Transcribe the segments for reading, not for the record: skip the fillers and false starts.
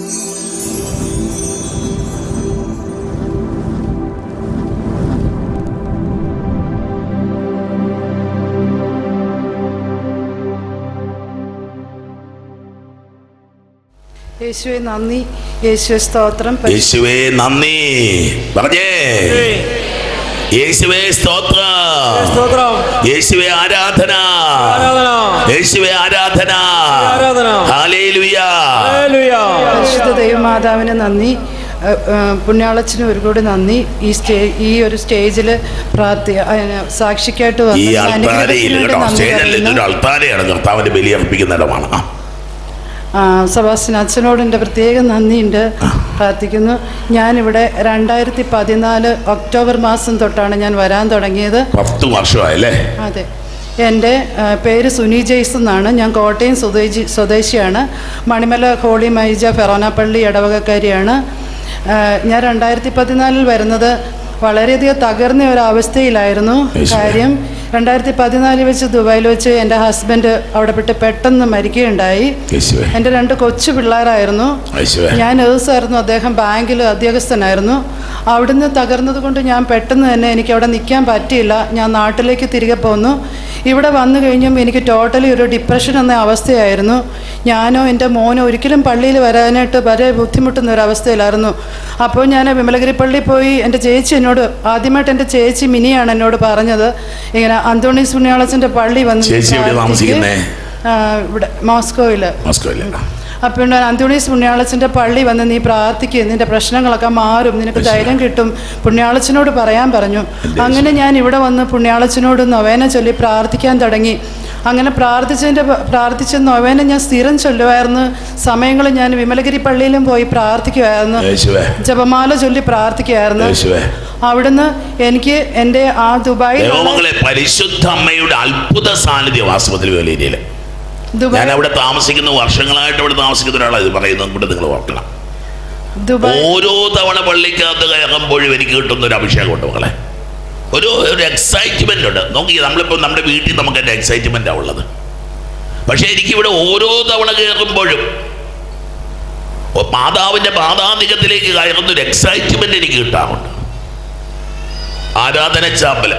യേശുവേ നന്ദി, യേശുവേ സ്തോത്രം. യേശുവേ നന്ദി പറഞ്ഞേ. യേശുവേ സ്തോത്രം, യേശുവേ ആരാധന, യേശുവേ ആരാധന. ഹല്ലേലൂയ. പരിശുദ്ധ ദൈവമാതാവിന് നന്ദി, പുണ്യാളച്ചന് ഒരുപാട് നന്ദി. ഈ ഒരു സ്റ്റേജിൽ സാക്ഷിക്കായിട്ട് സെബാസ്റ്റ്യൻ അച്ഛനോട് എൻ്റെ പ്രത്യേക നന്ദിയുണ്ട്, പ്രാർത്ഥിക്കുന്നു. ഞാനിവിടെ 2014 ഒക്ടോബർ മാസം തൊട്ടാണ് ഞാൻ വരാൻ തുടങ്ങിയത്. 10 വർഷമായല്ലേ? അതെ. എൻ്റെ പേര് സുനി ജെയ്സ് എന്നാണ്. ഞാൻ കോട്ടയം സ്വദേശിയാണ്. മണിമല ഹോളി മൈജ ഫെറോനാപ്പള്ളി ഇടവകക്കാരിയാണ്. ഞാൻ 2014 വരുന്നത് വളരെയധികം തകർന്ന ഒരവസ്ഥയിലായിരുന്നു. കാര്യം 2014 വെച്ച് ദുബായിൽ വെച്ച് എൻ്റെ ഹസ്ബൻഡ് അവിടെ പെട്ടെന്ന് മരിക്കുകയുണ്ടായി. എൻ്റെ 2 കൊച്ചു പിള്ളേരായിരുന്നു. ഞാൻ നേഴ്സായിരുന്നു, അദ്ദേഹം ബാങ്കിൽ ഉദ്യോഗസ്ഥനായിരുന്നു. അവിടുന്ന് തകർന്നത് കൊണ്ട് ഞാൻ പെട്ടെന്ന് തന്നെ എനിക്ക് അവിടെ നിൽക്കാൻ പറ്റിയില്ല. ഞാൻ നാട്ടിലേക്ക് തിരികെ പോന്നു. ഇവിടെ വന്നു കഴിഞ്ഞും എനിക്ക് ടോട്ടലി ഒരു ഡിപ്രഷൻ എന്ന അവസ്ഥയായിരുന്നു. ഞാനോ എൻ്റെ മോനോ ഒരിക്കലും പള്ളിയിൽ വരാനായിട്ട് വളരെ ബുദ്ധിമുട്ടുന്ന ഒരവസ്ഥയിലായിരുന്നു. അപ്പോൾ ഞാൻ വിമലഗിരി പള്ളിയിൽ പോയി എൻ്റെ ചേച്ചി എന്നോട് ആദ്യമായിട്ട് എൻ്റെ ചേച്ചി മിനിയാണ് എന്നോട് പറഞ്ഞത്, ഇങ്ങനെ അന്തോണീസ് പുണ്യാളച്ചൻ്റെ പള്ളി വന്ന് ഇവിടെ മോസ്കോയിൽ. അപ്പോൾ അന്തോണീസ് പുണ്യാളച്ചൻ്റെ പള്ളി വന്ന് നീ പ്രാർത്ഥിക്കുക, നിൻ്റെ പ്രശ്നങ്ങളൊക്കെ മാറും, നിനക്ക് ധൈര്യം കിട്ടും, പുണ്യാളച്ചനോട് പറയാൻ പറഞ്ഞു. അങ്ങനെ ഞാൻ ഇവിടെ വന്ന് പുണ്യാളച്ചനോട് നൊവേന ചൊല്ലി പ്രാർത്ഥിക്കാൻ തുടങ്ങി. അങ്ങനെ പ്രാർത്ഥിച്ച നൊവേന ഞാൻ സ്ഥിരം ചൊല്ലുമായിരുന്നു. സമയങ്ങളിൽ ഞാൻ വിമലഗിരി പള്ളിയിലും പോയി പ്രാർത്ഥിക്കുമായിരുന്നു, ജപമാല ചൊല്ലി പ്രാർത്ഥിക്കുമായിരുന്നു. അവിടുന്ന് എനിക്ക് എൻ്റെ ആ ദുബായിൽ പരിശുദ്ധ അമ്മയുടെ അത്ഭുത സാന്നിധ്യം ആസ്പത്രി ഞാൻ അവിടെ താമസിക്കുന്ന വർഷങ്ങളായിട്ട് അവിടെ താമസിക്കുന്ന ഒരാളാണ് ഇത് പറയുന്നത്. ഇവിടെ നിങ്ങൾ ഓർക്കണം, ഓരോ തവണ പള്ളിക്കകത്ത് കയറുമ്പോഴും എനിക്ക് കിട്ടുന്ന ഒരു അഭിഷേകമുണ്ട് മക്കളെ. ഒരു എക്സൈറ്റ്മെന്റ് ഉണ്ട്. നോക്കി, നമ്മളിപ്പോൾ നമ്മുടെ വീട്ടിൽ നമുക്ക് എൻ്റെ എക്സൈറ്റ്മെന്റാണ് ഉള്ളത്. പക്ഷെ എനിക്കിവിടെ ഓരോ തവണ കയറുമ്പോഴും മാതാവിൻ്റെ പാതാന്തികത്തിലേക്ക് കയറുന്ന ഒരു എക്സൈറ്റ്മെന്റ് എനിക്ക് കിട്ടാറുണ്ട്. ആരാധന ചാപ്പല്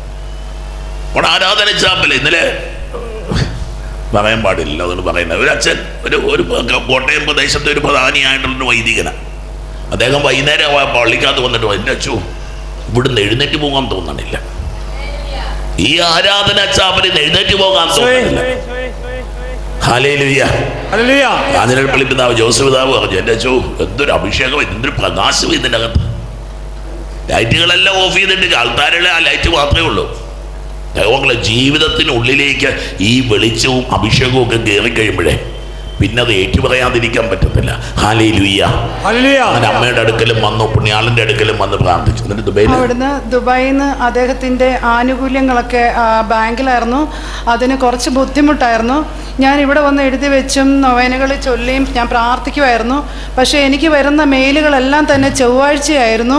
ഇന്നലെ പറയാൻ പാടില്ല, അതുകൊണ്ട് പറയുന്നത് ഒരു അച്ഛൻ ഒരു കോട്ടയം പ്രദേശത്തെ ഒരു പ്രധാനിയായിട്ടുള്ള വൈദികനാണ്. അദ്ദേഹം വൈകുന്നേരം പള്ളിക്കകത്ത് വന്നിട്ട് എൻ്റെ അച്ഛോ ഇവിടുന്ന് എഴുന്നേറ്റ് പോകാൻ തോന്നണില്ല, ഈ ആരാധന ചാപ്പലിൽ എഴുന്നേറ്റ് പോകാൻ തോന്നുന്നില്ല. ഹല്ലേലൂയ. കാഞ്ഞിരപ്പള്ളി പിതാവ് ജോസഫ് പിതാവ് പറഞ്ഞു, എൻ്റെ അച്ഛോ എന്തൊരു അഭിഷേകം, എന്തൊരു പ്രകാശം ഇതിൻ്റെ അകത്ത്. ലൈറ്റുകളെല്ലാം ഓഫ് ചെയ്തിട്ട് ആൾക്കാരുടെ ആ ലൈറ്റ് മാത്രമേ ഉള്ളൂ. ദൈവങ്ങളെ ജീവിതത്തിനുള്ളിലേക്ക് ഈ വെളിച്ചവും അഭിഷേകവും ഒക്കെ കയറി കഴിയുമ്പോഴേ പിന്നെ അത് ഏറ്റുപറയാതിരിക്കാൻ പറ്റത്തില്ല. ഹല്ലേലൂയ. അമ്മയുടെ അടുക്കലും വന്നു, പുണ്യാളന്റെ അടുക്കലും വന്ന് പ്രാർത്ഥിച്ചു. അവിടുന്ന് ദുബായിൽ നിന്ന് അദ്ദേഹത്തിൻ്റെ ആനുകൂല്യങ്ങളൊക്കെ ബാങ്കിലായിരുന്നു. അതിന് കുറച്ച് ബുദ്ധിമുട്ടായിരുന്നു. ഞാൻ ഇവിടെ വന്ന് എഴുതി വെച്ചും നൊവേനകളിൽ ചൊല്ലിയും ഞാൻ പ്രാർത്ഥിക്കുമായിരുന്നു. പക്ഷെ എനിക്ക് വരുന്ന മെയിലുകളെല്ലാം തന്നെ ചൊവ്വാഴ്ചയായിരുന്നു,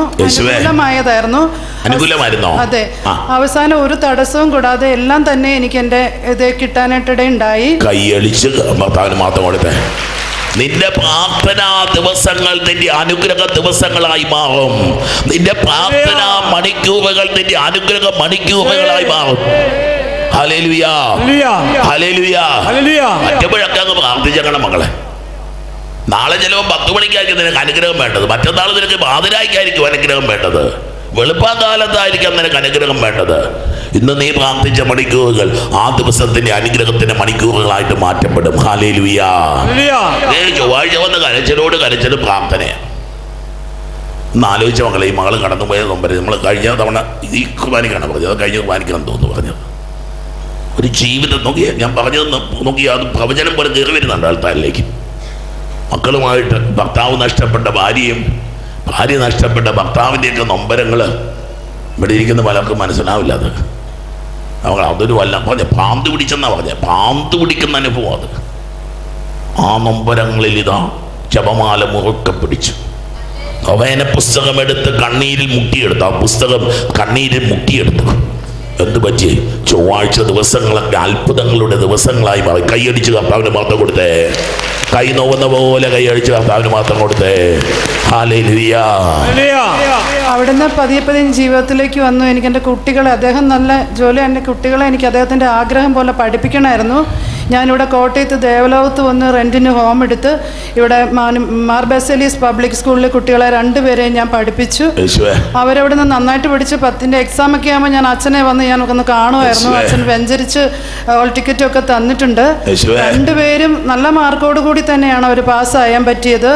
അനുകൂലമായതായിരുന്നു. അതെ, അവസാനം ഒരു തടസ്സവും കൂടാതെ എല്ലാം തന്നെ എനിക്ക് എൻ്റെ ഇത് കിട്ടാനായിട്ടിടയുണ്ടായി. കൈയടിച്ച് മാത്രം നിന്റെ പ്രാർത്ഥനാ ദിവസങ്ങൾ നിന്റെ അനുഗ്രഹ ദിവസങ്ങളായി മാറും. നിന്റെ പ്രാർത്ഥനാ മണിക്കൂറുകൾ നിന്റെ അനുഗ്രഹ മണിക്കൂറുകളായി മാറും. Hallelujah, hallelujah. മറ്റപ്പോഴൊക്കെ അങ്ങ് പ്രാർത്ഥിച്ചേക്കണം മക്കളെ. നാളെ ചിലപ്പോൾ 10 മണിക്കായിരിക്കും നിനക്ക് അനുഗ്രഹം വേണ്ടത്, മറ്റന്നാൾ നിനക്ക് പാതിരായ്ക്കായിരിക്കും അനുഗ്രഹം വേണ്ടത്, വെളുപ്പാകാലത്തായിരിക്കും നിനക്ക് അനുഗ്രഹം വേണ്ടത്. ഇന്ന് നീ പ്രാർത്ഥിച്ച മണിക്കൂറുകൾ ആ ദിവസത്തിന്റെ അനുഗ്രഹത്തിന്റെ മണിക്കൂറുകളായിട്ട് മാറ്റപ്പെടും. ഹല്ലേലൂയ. ചൊവ്വാഴ്ച വന്ന് കരച്ചിലും പ്രാർത്ഥനയാണ്. ഒന്ന് ആലോചിച്ച മക്കളെ, ഈ മകൾ കടന്നുപോയ നമ്പർ നമ്മൾ കഴിഞ്ഞ തവണ ഈ കുർബാനയ്ക്കാണ് പറഞ്ഞത്, അത് കഴിഞ്ഞ കുർബാനയ്ക്കാണെന്ന് തോന്നുന്നു പറഞ്ഞത്. ഒരു ജീവിതം നോക്കിയ ഞാൻ പറഞ്ഞത് നോക്കിയ അത് പ്രവചനം പോലെ കയറി വരുന്നുണ്ട് ആൾക്കാരിലേക്ക്. മക്കളുമായിട്ട് ഭർത്താവ് നഷ്ടപ്പെട്ട ഭാര്യയും ഭാര്യ നഷ്ടപ്പെട്ട ഭർത്താവിൻ്റെയൊക്കെ നൊമ്പരങ്ങൾ ഇവിടെ ഇരിക്കുന്ന പലർക്കും മനസ്സിലാവില്ല. അത് അതൊരു പറഞ്ഞ പാന്ത് പിടിച്ചെന്നാണ് പറഞ്ഞത്, പാന്ത് പിടിക്കുന്ന അനുഭവം അത്. ആ നൊമ്പരങ്ങളിൽ ഇതാ ജപമാല മുറുക്കെ പിടിച്ചു, നൊവേന പുസ്തകം എടുത്ത് കണ്ണീരിൽ മുക്കിയെടുത്തു. ആ പുസ്തകം കണ്ണീരിൽ മുക്കിയെടുത്തു. എന്ത് പറ്റി? ചൊവ്വാഴ്ച ദിവസങ്ങളൊക്കെ അത്ഭുതങ്ങളുടെ ദിവസങ്ങളായി മാറി. കൈയടിച്ച് കർത്താവിന് മാത്രം കൊടുത്തേ. കൈ നോവുന്ന പോലെ കൈ അടിച്ച് കർത്താവിന് മാത്രം കൊടുത്തേ. ഹല്ലേലൂയ. അവിടുന്ന് പതിയെ ജീവിതത്തിലേക്ക് വന്നു. എനിക്ക് എൻ്റെ കുട്ടികളെ, അദ്ദേഹം നല്ല ജോലി, എൻ്റെ കുട്ടികളെ എനിക്ക് അദ്ദേഹത്തിൻ്റെ ആഗ്രഹം പോലെ പഠിപ്പിക്കണമായിരുന്നു. ഞാനിവിടെ കോട്ടയത്ത് ദേവലോകത്ത് വന്ന് റെൻറ്റിന് ഹോം എടുത്ത് ഇവിടെ മാർ ബസേലിയസ് പബ്ലിക് സ്കൂളിലെ കുട്ടികളെ 2 പേരെയും ഞാൻ പഠിപ്പിച്ചു. അവരവിടെ നിന്ന് നന്നായിട്ട് പഠിച്ച് 10ൻ്റെ എക്സാമൊക്കെ ആകുമ്പോൾ ഞാൻ അച്ഛനെ വന്ന് ഞാൻ ഒന്ന് കാണുമായിരുന്നു. അച്ഛൻ വെഞ്ചരിച്ച് ഹോൾ ടിക്കറ്റൊക്കെ തന്നിട്ടുണ്ട്. 2 പേരും നല്ല മാർക്കോട് കൂടി തന്നെയാണ് അവർ പാസ്സായാൻ പറ്റിയത്.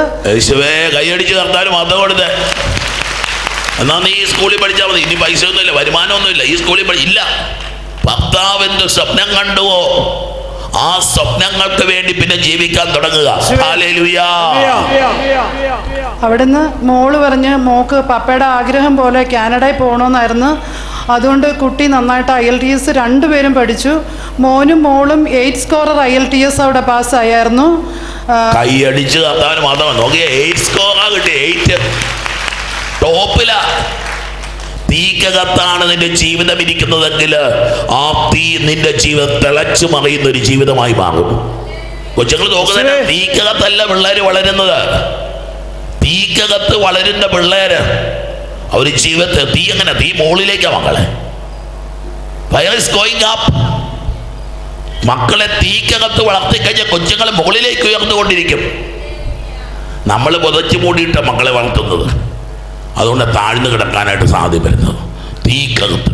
എന്നാ നീ ഈ സ്കൂളിൽ പഠിച്ചാൽ മതി. ഇനി പൈസ ഒന്നുമില്ല, വരുമാനമൊന്നുമില്ല, ഈ സ്കൂളിൽ ഇല്ല. ഭർത്താവ് എന്ത് സ്വപ്നം കണ്ടുവോ ആ സ്വപ്നങ്ങൾക്ക് വേണ്ടി പിന്നെ ജീവിക്കാൻ തുടങ്ങുക. ഹല്ലേലൂയ. അവിടുന്ന് മോള് പറഞ്ഞ് മോക്ക് പപ്പയുടെ ആഗ്രഹം പോലെ കാനഡയിൽ പോകണമെന്നായിരുന്നു. അതുകൊണ്ട് കുട്ടി നന്നായിട്ട് IELTS 2 പേരും പഠിച്ചു. മോനും മോളും 8 സ്കോറർ IELTS അവിടെ പാസ്സായിരുന്നു. കൈയടിച്ച് കർത്താവിന് മാത്രം നോക്കിയ 8 സ്കോറാ കിട്ടി. 8 ടോപ്പിലാ. തീക്കകത്താണ് നിന്റെ ജീവിതം ഇരിക്കുന്നതെങ്കിൽ ആ തീ നിന്റെ ജീവിതം തിളച്ചു മറിയുന്ന ഒരു ജീവിതമായി മാറും. കൊച്ചുങ്ങൾ നോക്കുന്നത് തീക്കകത്തല്ല പിള്ളേര് വളരുന്നത്. തീക്കകത്ത് വളരുന്ന പിള്ളേര് അവർ ജീവിതത്തെ തീ എങ്ങനെ തീ മുകളിലേക്കാ മക്കളെ. Fire is going up. മക്കളെ തീക്കകത്ത് വളർത്തിക്കഴിഞ്ഞാൽ കൊച്ചുങ്ങളെ മുകളിലേക്ക് ഉയർന്നുകൊണ്ടിരിക്കും. നമ്മൾ പുതച്ചു മൂടിയിട്ട മക്കളെ വളർത്തുന്നത്. അതുകൊണ്ട് താഴ്ന്നു കിടക്കാനായിട്ട് സാധ്യത വരുന്നത് തീക്കകത്ത്.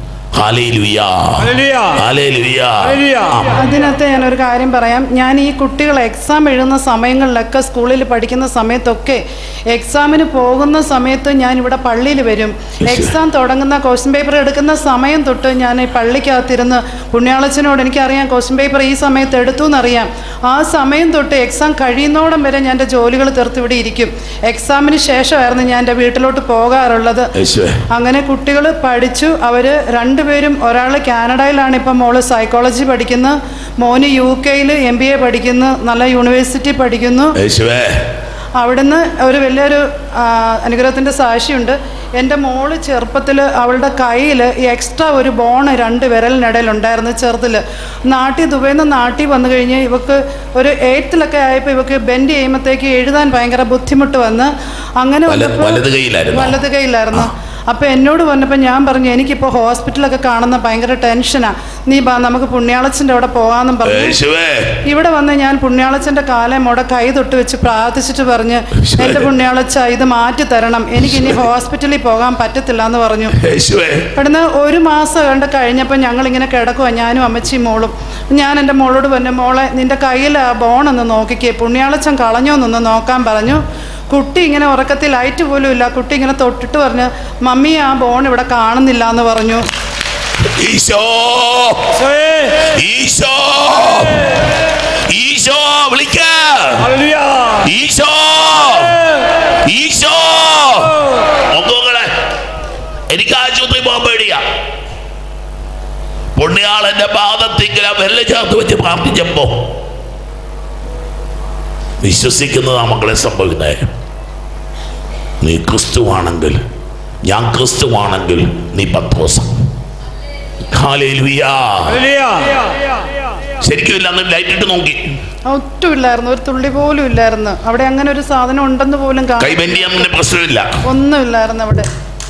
അതിനകത്ത് ഞാനൊരു കാര്യം പറയാം. ഞാൻ ഈ കുട്ടികൾ എക്സാം എഴുതുന്ന സമയങ്ങളിലൊക്കെ സ്കൂളിൽ പഠിക്കുന്ന സമയത്തൊക്കെ എക്സാമിന് പോകുന്ന സമയത്ത് ഞാൻ ഇവിടെ പള്ളിയിൽ വരും. എക്സാം തുടങ്ങുന്ന ക്വസ്റ്റ്യൻ പേപ്പർ എടുക്കുന്ന സമയം തൊട്ട് ഞാൻ ഈ പള്ളിക്കകത്തിരുന്ന് പുണ്യാളച്ചനോട്, എനിക്കറിയാം ക്വസ്റ്റ്യൻ പേപ്പർ ഈ സമയത്ത് എടുത്തു എന്നറിയാം, ആ സമയം തൊട്ട് എക്സാം കഴിയുന്നോടം വരെ ഞാൻ എൻ്റെ ജോലികൾ തീർത്ത് ഇവിടെ ഇരിക്കും. എക്സാമിന് ശേഷമായിരുന്നു ഞാൻ എൻ്റെ വീട്ടിലോട്ട് പോകാറുള്ളത്. അങ്ങനെ കുട്ടികൾ പഠിച്ചു. അവർ 2 പേരും, ഒരാൾ കാനഡയിലാണ്, ഇപ്പം മോള് സൈക്കോളജി പഠിക്കുന്നു, മോന് UK-യിൽ MBA പഠിക്കുന്നു, നല്ല യൂണിവേഴ്സിറ്റി പഠിക്കുന്നു. അവിടുന്ന് ഒരു വലിയൊരു അനുഗ്രഹത്തിൻ്റെ സാക്ഷിയുണ്ട്. എൻ്റെ മോള് ചെറുപ്പത്തിൽ അവളുടെ കയ്യിൽ എക്സ്ട്രാ ഒരു ബോൺ 2 വിരലിനിടയിലുണ്ടായിരുന്നു ചെറുതിൽ. ദുബൈയിൽ നിന്ന് നാട്ടിൽ വന്നു കഴിഞ്ഞ് ഇവക്ക് ഒരു 8th ആയപ്പോൾ ഇവക്ക് ബെൻഡ് ചെയ്യുമ്പോഴത്തേക്ക് എഴുതാൻ ഭയങ്കര ബുദ്ധിമുട്ട് വന്ന് അങ്ങനെ വലത് കൈയിലായിരുന്നു. അപ്പോൾ എന്നോട് വന്നപ്പോൾ ഞാൻ പറഞ്ഞു, എനിക്കിപ്പോൾ ഹോസ്പിറ്റലൊക്കെ കാണുന്ന ഭയങ്കര ടെൻഷനാണ്, നീ നമുക്ക് പുണ്യാളച്ചൻ്റെ അവിടെ പോകാമെന്നും പറഞ്ഞു. ഇവിടെ വന്ന് ഞാൻ പുണ്യാളച്ചൻ്റെ കാലമോടെ കൈ തൊട്ട് വെച്ച് പ്രാർത്ഥിച്ചിട്ട് പറഞ്ഞ്, എൻ്റെ പുണ്യാളച്ച ഇത് മാറ്റി തരണം, എനിക്കിനി ഹോസ്പിറ്റലിൽ പോകാൻ പറ്റത്തില്ല എന്ന് പറഞ്ഞു. ഇവിടുന്ന് 1 മാസം കഴിഞ്ഞപ്പോൾ ഞങ്ങളിങ്ങനെ കിടക്കുക, ഞാനും അമ്മച്ചിയും മോളും. ഞാൻ എൻ്റെ മോളോട് പറഞ്ഞു, മോളെ നിൻ്റെ കയ്യിൽ ആ ബോണൊന്ന് നോക്കിക്കേ, പുണ്യാളച്ചൻ കളഞ്ഞോന്നൊന്ന് നോക്കാൻ പറഞ്ഞു. കുട്ടി ഇങ്ങനെ ഉറക്കത്തിൽ ലൈറ്റ് പോലും ഇല്ല. കുട്ടി ഇങ്ങനെ തൊട്ടിട്ട് പറഞ്ഞു, മമ്മി ആ ബോൺ ഇവിടെ കാണുന്നില്ല എന്ന് പറഞ്ഞു. ഈശോ ഈശോ ഈശോ വിളിക്ക, ഈശോ ഈശോ. നോക്കുകളെ, എനിക്ക് ആശുപത്രി പോകാൻ പേടിയാ. പുണ്യാളന്റെ പാദത്തിങ്കിൽ ആ വെല്ല ചേർത്ത് വെച്ച് പ്രാർത്ഥിച്ചപ്പോ വിശ്വസിക്കുന്നത് ആ മക്കളെ സംഭവിക്കുന്നത്. നീ ക്രിസ്തുവാണെങ്കിൽ, ഞാൻ ക്രിസ്തുവാണെങ്കിൽ നീ പത്രോസാ. ശരിക്കും ഇല്ല, അന്ന് ലൈറ്റ് ഇട്ട് നോക്കി ഒട്ടും ഇല്ലായിരുന്നു, ഒരു തുള്ളി പോലും ഇല്ലായിരുന്നു അവിടെ. അങ്ങനെ ഒരു സാധനം ഉണ്ടെന്ന് പോലും കൈബന്ധിയാൻ പ്രശ്നമില്ല, ഒന്നുമില്ലായിരുന്നു അവിടെ.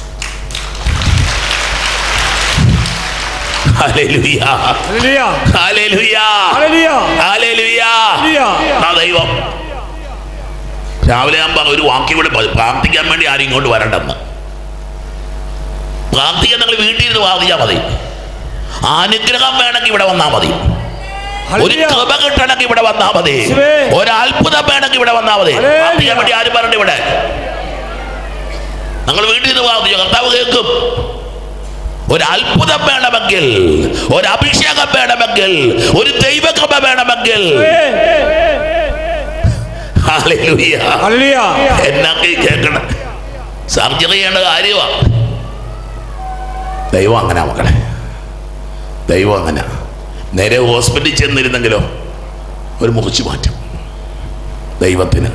ദൈവം രാവിലെ ആകുമ്പോൾ ഒരു വാക്യം കൂടെ, പ്രാർത്ഥിക്കാൻ വേണ്ടി ആരും ഇങ്ങോട്ട് വരണ്ടെന്ന്. പ്രാർത്ഥിക്കാൻ നിങ്ങൾ വീട്ടിൽ ഇരുന്ന് പ്രാർത്ഥിച്ചാൽ മതി. അനുഗ്രഹം വേണമെങ്കിൽ ഇവിടെ വന്നാൽ മതി. ഒരു കൃപ കിട്ടണമെങ്കിൽ ഇവിടെ വന്നാൽ മതി. ഒരത്ഭുതം വേണമെങ്കിൽ ഇവിടെ വന്നാൽ മതി. പ്രാർത്ഥിക്കാൻ വേണ്ടി ആരും വരണ്ട ഇവിടെ. നിങ്ങൾ വീട്ടിൽ നിന്ന് പ്രാർത്ഥിച്ചു, കർത്താവ് കേൾക്കും. ഒരത്ഭുതം വേണമെങ്കിൽ, ഒരഭിഷേകം വേണമെങ്കിൽ, ഒരു ദൈവകൃപ വേണമെങ്കിൽ എന്നൊക്കെ കേൾക്കണം. സർജറി ചെയ്യേണ്ട കാര്യമാണ്. ദൈവം അങ്ങനെ മക്കളെ, ദൈവം അങ്ങനെ. നേരെ ഹോസ്പിറ്റലിൽ ചെന്നിരുന്നെങ്കിലോ ഒരു മുറിച്ചു മാറ്റും. ദൈവത്തിന്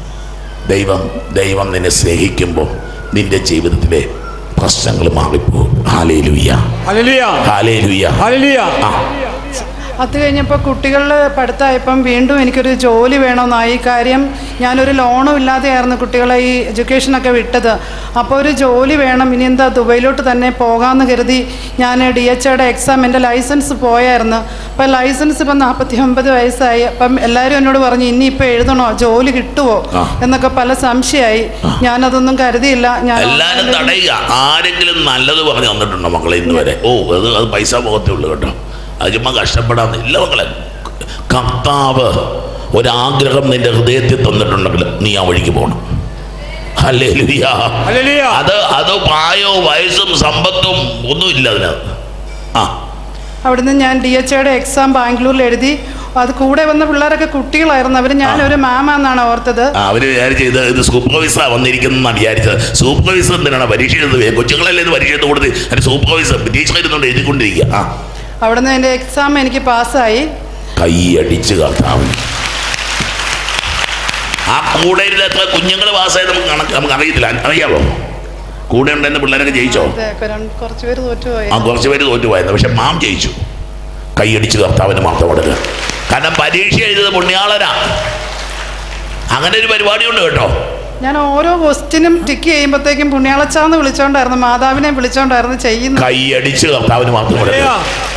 ദൈവം നിന്നെ സ്നേഹിക്കുമ്പോൾ നിന്റെ ജീവിതത്തിലെ പ്രശ്നങ്ങൾ മാറിപ്പോകും. Hallelujah, hallelujah, hallelujah. അത് കഴിഞ്ഞപ്പോൾ കുട്ടികളുടെ പഠിത്തമായപ്പം വീണ്ടും എനിക്കൊരു ജോലി വേണമെന്നായി. കാര്യം ഞാനൊരു ലോണും ഇല്ലാതെയായിരുന്നു കുട്ടികളെ ഈ എഡ്യൂക്കേഷനൊക്കെ വിട്ടത്. അപ്പോൾ ഒരു ജോലി വേണം, ഇനി എന്താ ദുബൈയിലോട്ട് തന്നെ പോകാമെന്ന് കരുതി ഞാൻ DHAയുടെ എക്സാം, എൻ്റെ ലൈസൻസ് പോയായിരുന്നു. അപ്പം ലൈസൻസ് ഇപ്പം 49 വയസ്സായി. അപ്പം എല്ലാവരും എന്നോട് പറഞ്ഞു ഇനിയിപ്പോൾ എഴുതണോ, ജോലി കിട്ടുമോ എന്നൊക്കെ പല സംശയമായി. ഞാനതൊന്നും കരുതിയില്ല. ഞാൻ എല്ലാവരും തടയുക. ആരെങ്കിലും നല്ലത് പറഞ്ഞു തന്നിട്ടുണ്ടോ മക്കളെ ഇന്ന് വരെ? അത് പൈസ പോകത്തേ ഉള്ളൂ കേട്ടോ. അത് ചുമ്മാ കഷ്ടപ്പെടാന്നില്ല മക്കളെ. കർത്താവ് ഒരാഗ്രഹം നിന്റെ ഹൃദയത്തിൽ തന്നിട്ടുണ്ടെങ്കിൽ നീ ആ വഴിക്ക് പോകണം. ഹല്ലേലൂയ. അത് പ്രായോ വയസ്സും സമ്പത്തും ഒന്നുമില്ല അതിനകത്ത്. അവിടുന്ന് ഞാൻ DHAയുടെ എക്സാം ബാംഗ്ലൂരിൽ എഴുതി. അത് കൂടെ വന്ന പിള്ളേരൊക്കെ കുട്ടികളായിരുന്നു. അവർ ഞാനൊരു മാമാന്നാണ് ഓർത്തത്. അവര് വിചാരിച്ചത് ഇത് സൂപ്പർവൈസർ വന്നിരിക്കുന്നതാണ് വിചാരിച്ചത്. സൂപ്പർവൈസർ എന്തിനാണ് പരീക്ഷ എഴുതുന്നത്? കൊച്ചുങ്ങളല്ലേ ഇത് പരീക്ഷ എഴുതി കൊടുത്ത് അതിന് സൂപ്പർവൈസർ ടീച്ചർ ഇരുന്നുകൊണ്ട് എഴുതിക്കൊണ്ടിരിക്കുക. അവിടുന്ന് എൻ്റെ എക്സാം എനിക്ക് പാസ്സായി. കൈ അടിച്ച് കർത്താവ്. ആ കൂടെ ഇരുന്ന് എത്ര കുഞ്ഞുങ്ങൾ പാസ്സായത് നമുക്ക് അറിയത്തില്ല. അറിയാമോ? കൂടെ ഉണ്ടെന്ന് പിള്ളേരൊക്കെ ജയിച്ചോ? കുറച്ചുപേര് തോറ്റുപോയി. കുറച്ചുപേര് തോറ്റുപോയത്. പക്ഷെ മാം ജയിച്ചു. കൈയടിച്ച് കർത്താവിന് മാത്രം കൊടുക്കുക. കാരണം പരീക്ഷ എഴുതുന്നത് പുണ്യാളനാ. അങ്ങനെ ഒരു പരിപാടിയുണ്ട് കേട്ടോ. ഞാൻ ഓരോ ക്വസ്റ്റ്യനും ടിക്ക് ചെയ്യുമ്പോഴത്തേക്കും പുണ്യാളച്ചാന്ന് വിളിച്ചോണ്ടായിരുന്നു, മാതാവിനെ വിളിച്ചോണ്ടായിരുന്നു ചെയ്യുന്നത്. കൈയടിച്ച് കർത്താവിന് മാത്രം കൊടുക്കുക.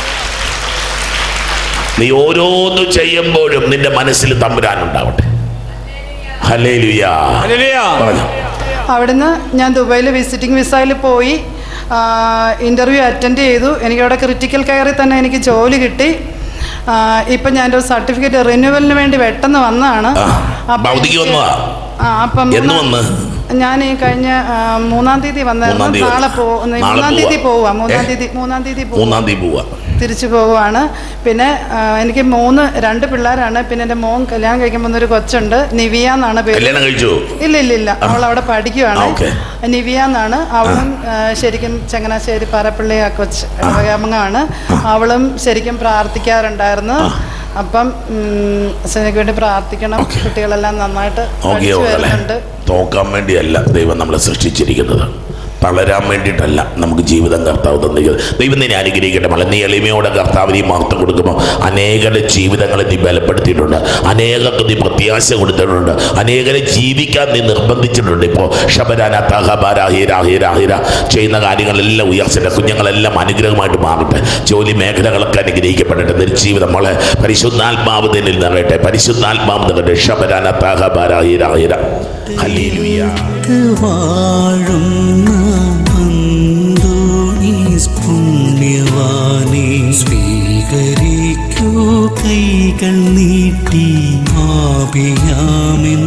നീ ഓരോന്നും ചെയ്യുമ്പോഴും നിന്റെ മനസ്സിൽ തമ്പുരാനുണ്ടാവട്ടെ. ഹല്ലേലൂയ. അവിടുന്ന് ഞാൻ ദുബൈയിൽ വിസിറ്റിംഗ് വിസയിൽ പോയി ഇൻ്റർവ്യൂ അറ്റൻഡ് ചെയ്തു. എനിക്കവിടെ ക്രിട്ടിക്കൽ കെയറിൽ തന്നെ എനിക്ക് ജോലി കിട്ടി. ഇപ്പം ഞാൻ ഒരു സർട്ടിഫിക്കറ്റ് റിന്യൂവലിന് വേണ്ടി പെട്ടെന്ന് വന്നതാണ്. അപ്പം ഞാൻ ഈ കഴിഞ്ഞ 3-ാം തീയതി വന്നായിരുന്നു. നാളെ 3-ാം തീയതി പോവാം. 3-ാം തീയതി പോവാം. തിരിച്ചു പോവുകയാണ്. പിന്നെ എനിക്ക് 2 പിള്ളേരാണ്. പിന്നെ എൻ്റെ മോൻ കല്യാണം കഴിക്കുമ്പോൾ ഒരു കൊച്ചുണ്ട്, നിവിയ എന്നാണ് പേര്. ഇല്ല അവൾ അവിടെ പഠിക്കുകയാണ്. നിവിയ എന്നാണ്. അവളും ശരിക്കും ചങ്ങനാശ്ശേരി പാറപ്പള്ളി ആ കൊച്ച് ഇടവകാമങ്ങാണ്. അവളും ശരിക്കും പ്രാർത്ഥിക്കാറുണ്ടായിരുന്നു. അപ്പം എനിക്ക് വേണ്ടി പ്രാർത്ഥിക്കണം. കുട്ടികളെല്ലാം നന്നായിട്ട് പഠിച്ചു വരുന്നുണ്ട്. തോക്കാൻ വേണ്ടിയല്ല ദൈവം നമ്മളെ സൃഷ്ടിച്ചിരിക്കുന്നത്, തളരാൻ വേണ്ടിയിട്ടല്ല. നമുക്ക് ജീവിതം കർത്താവ് തന്നിരിക്കുന്നത്. ദൈവം നിന്നെ അനുഗ്രഹിക്കട്ടെ. മകളെ, നീ എളിമയോടെ കർത്താവിനെ മഹത്വം കൊടുക്കുമ്പോൾ അനേകരുടെ ജീവിതങ്ങളെ നീ ബലപ്പെടുത്തിയിട്ടുണ്ട്. അനേകർക്ക് നീ പ്രത്യാശ കൊടുത്തിട്ടുണ്ട്. അനേകരെ ജീവിക്കാൻ നീ നിർബന്ധിച്ചിട്ടുണ്ട്. ഇപ്പോൾ ഷബരാനീരാഹീരാഹീരാഹീര ചെയ്യുന്ന കാര്യങ്ങളെല്ലാം ഉയർച്ചയുടെ കുഞ്ഞുങ്ങളെല്ലാം അനുഗ്രഹമായിട്ട് മാറട്ടെ. ജോലി മേഖലകളൊക്കെ അനുഗ്രഹിക്കപ്പെടട്ടെ. നിർജീവിതം മോളെ പരിശുദ്ധാത്മാവ് നിന്നിൽ നിറയട്ടെ. പരിശുദ്ധാത്മാവ് നിറയട്ടെ. ഷബരാനീരാഹീരാഹീര. ഹല്ലേലൂയ. പുണ്യവാനെ സ്വീകരിക്കൂ കൈകൾ നീട്ടി ആപിയാമിൻ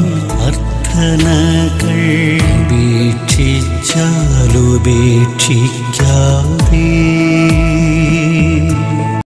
അർത്ഥനകൾ ഉപേക്ഷിച്ചാലുപേക്ഷിക്കാതെ